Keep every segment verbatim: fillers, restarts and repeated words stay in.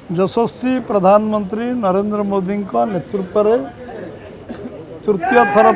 यशस्वी प्रधानमंत्री नरेंद्र मोदी नेतृत्व में तृतीय थर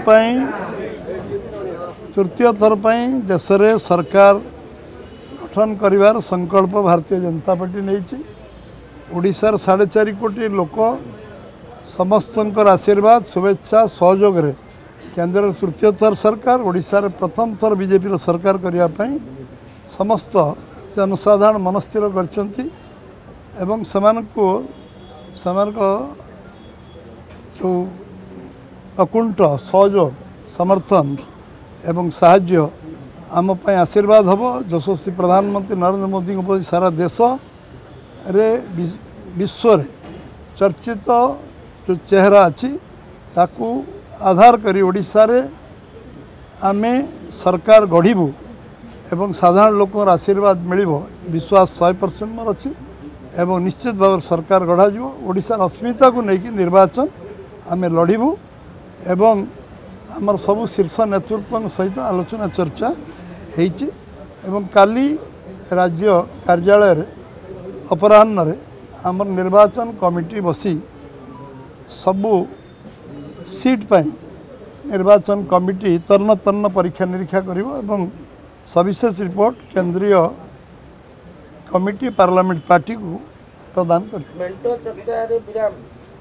तृतीय थर देश में सरकार गठन करिवार संकल्प भारतीय जनता पार्टी नहीं। ओडिशार साढ़े चार कोटी लोक समस्त आशीर्वाद शुभेच्छा सहयोग रे केंद्र तृतीय थर सरकार ओडिशार प्रथम थर बीजेपी सरकार करने समस्त जनसाधारण मनस्थिर करछंती एवं सेमानकु सेमानक जो अकुंठ सहयोग समर्थन एवं साहाय्य आम पई आशीर्वाद हम। यशस्वी प्रधानमंत्री नरेंद्र मोदी को सारा देश रे विश्व रे चर्चित जो चेहरा अच्छी ताकू आधार करी ओडिशा रे आमे सरकार गढ़िबू एवं साधारण लोक आशीर्वाद मिलिबो विश्वास सौ परसेंट मोर अच्छी एवं निश्चित भाव सरकार गढ़ा ओडिशार अस्मिता को लेकिन निर्वाचन आमे लड़िबू एवं आमर सबु शीर्ष नेतृत्व सहित आलोचना चर्चा होईची एवं काली राज्य कार्यालय रे अपराह्न रे आमर निर्वाचन कमिटी बसी सबु सीट पाई निर्वाचन कमिटी तर्ण तर्ण परीक्षा निरीक्षा करिवो एवं सविशेष रिपोर्ट केंद्रीय कमिटी पार्लियामेंट पार्टी को प्रदान कर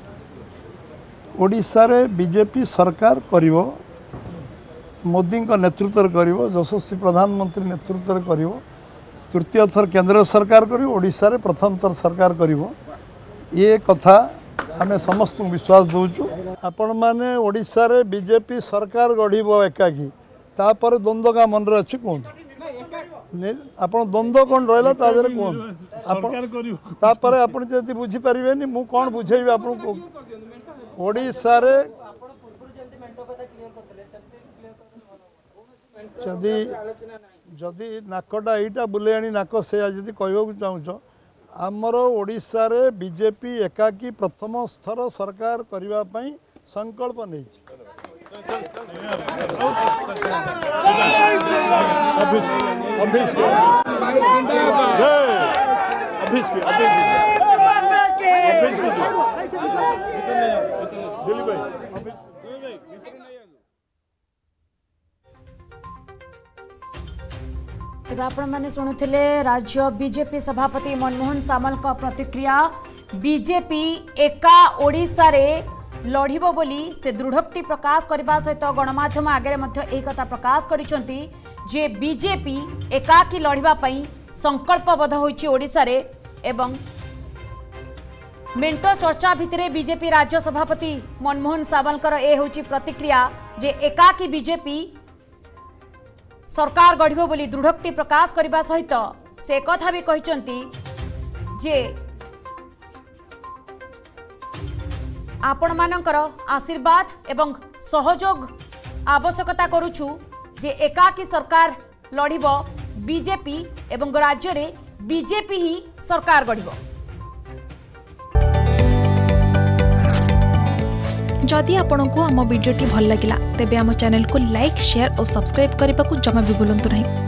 ओडिशा रे बीजेपी सरकार करिवो मोदी नेतृत्व करिवो यशस्वी प्रधानमंत्री नेतृत्व करिवो तृतीय थर केंद्र सरकार करिवो ओडिशा रे प्रथम थर सरकार करिवो ये कथा आमे समस्त विश्वास दउचु। आपण माने ओडिशा रे बीजेपी सरकार गढ़िबो एकाकी तापर द्वंद्व का मन रे अछि कोन आपण द्वंद्व कौन रहा तादर कौन तापर आपण जदि बुझी परिबेनी मु कौन बुझेबी आपण को ओडिशा रे जदि जदि नाकटा एटा बुले आनी नाक से जदि कहबो चाहूछ आमर ओडिशा रे बीजेपी एकाकी प्रथम स्तर सरकार करबा पई संकल्प नै तेज आपण मैंने शुणुले राज्य बीजेपी सभापति मनमोहन सामल का प्रतिक्रिया। बीजेपी एका ओडिशा रे लड़िबो बोली से दृढ़ोक्ति प्रकाश करने सहित गणमाध्यम आगे एक कथा प्रकाश करिसेंती जे बीजेपी एकाकी लड़िबा पई संकल्पबद्ध होइछि ओडिशा रे एवं मेंटो चर्चा भितरे बीजेपी राज्य सभापति मनमोहन सावलकर ए होछि प्रतिक्रिया जे एकाकी बीजेपी सरकार गढ़िबो बोली दृढ़ोक्ति प्रकाश करने सहित से कथा भी कहिसेंती जे आपण मानकर आशीर्वाद एवं सहयोग आवश्यकता करुछु जे एकाकी सरकार लड़िबो बीजेपी एवं राज्य रे बीजेपी ही सरकार गढ़िबो। जदि आपंक आम भिडी भल लगा तेब आम चैनल को लाइक शेयर और सब्सक्राइब करने को जमा भी भूलु नहीं।